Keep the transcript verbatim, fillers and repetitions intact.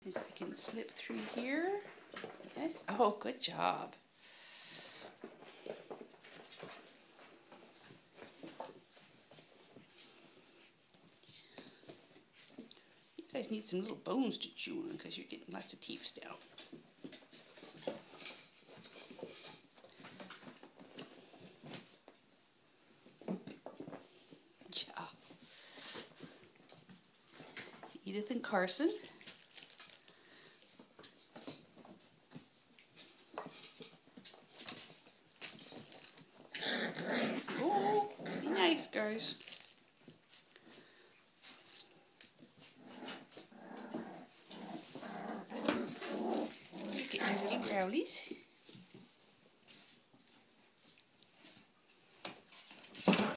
If I can slip through here. Yes. Oh, good job. You guys need some little bones to chew on because you're getting lots of teeth still. Yeah. Edith and Carson. Oh, be nice, guys. Look at your little growlies.